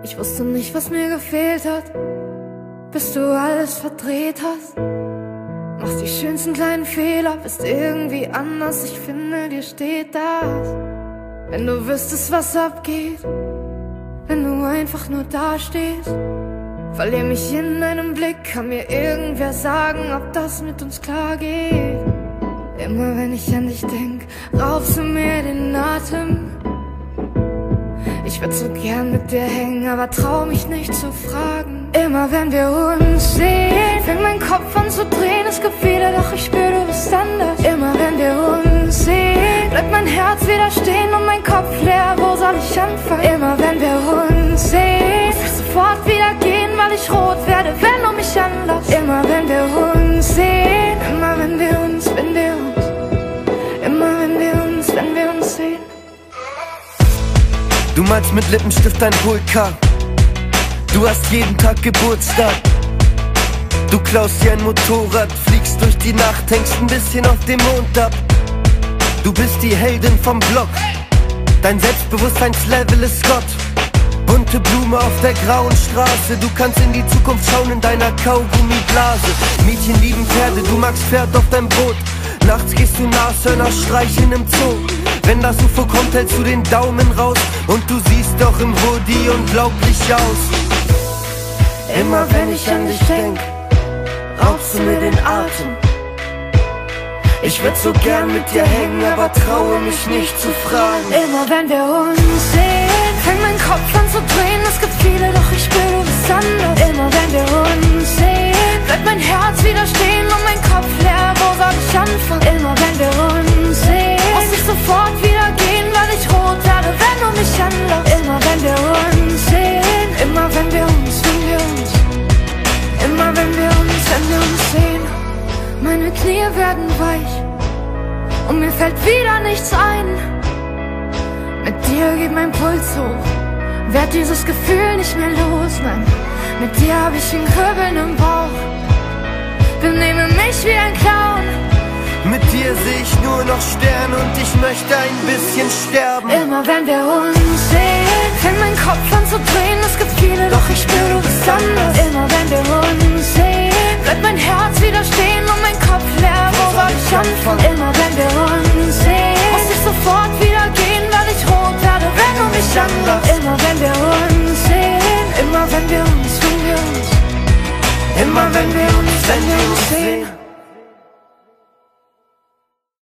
Ich wusste nicht, was mir gefehlt hat, bis du alles verdreht hast. Machst die schönsten kleinen Fehler, bist irgendwie anders. Ich finde, dir steht das. Wenn du wüsstest, was abgeht, wenn du einfach nur dastehst. Verlier mich in einem Blick, kann mir irgendwer sagen, ob das mit uns klar geht. Immer wenn ich an dich denk, raubst du mir den Atem. Ich würd so gern mit dir hängen, aber trau mich nicht zu fragen. Immer wenn wir uns sehen, fängt mein Kopf an zu drehen. Es gibt wieder, doch ich spür, du bist anders. Immer wenn wir uns sehen, bleibt mein Herz wieder stehen und mein Kopf leer. Wo soll ich anfangen? Immer wenn wir uns sehen, muss ich sofort wieder gehen, weil ich rot werde, wenn du mich anlässt. Immer wenn wir uns sehen, immer wenn wir uns, immer wenn wir uns sehen. Du malst mit Lippenstift ein Pulka. Du hast jeden Tag Geburtstag. Du klaust dir ein Motorrad, fliegst durch die Nacht, hängst ein bisschen auf dem Mond ab. Du bist die Heldin vom Block. Dein Selbstbewusstseinslevel ist Gott. Bunte Blume auf der grauen Straße. Du kannst in die Zukunft schauen in deiner Kaugummiblase. Mädchen lieben Pferde, du magst Pferd auf deinem Brot. Nachts gehst du Nashörner streicheln im Zoo. Wenn das UFO kommt, hältst du den Daumen raus. Und du siehst doch im Hoodie unglaublich aus. Immer wenn ich an dich denk, raubst du mir den Atem. Ich würd so gern mit dir hängen, aber traue mich nicht zu fragen. Immer wenn wir uns sehen, fängt mein Kopf an zu drehen. Es gibt viele, doch ich spür, du bist anders. Immer wenn wir uns sehen, bleibt mein Herz wieder stehen und mein Kopf leer. Wo soll ich anfangen? Immer wenn wir uns sehen, muss ich sofort wieder gehen, weil ich rot werde, wenn du mich anlässt. Immer wenn wir uns sehen, immer wenn wir uns, immer wenn wir uns sehen. Meine Knie werden weich und mir fällt wieder nichts ein. Mit dir geht mein Puls hoch, werd dieses Gefühl nicht mehr los. Nein, mit dir hab ich ein Kribbeln im Bauch, benehme mich wie ein Clown. Mit dir seh ich nur noch Sterne und ich möchte ein bisschen sterben. Immer wenn wir uns sehen, fängt mein Kopf an zu drehen. Es gibt viele, doch ich spür, du bist anders. Immer wenn wir uns sehen, bleibt mein Herz wieder stehen und mein Kopf leer. Wo soll ich anfangen? Immer wenn wir uns sehen, muss ich sofort wieder gehen, weil ich rot werde, wenn du mich anlässt. Immer wenn wir uns sehen, immer wenn wir uns, immer wenn wir uns sehen.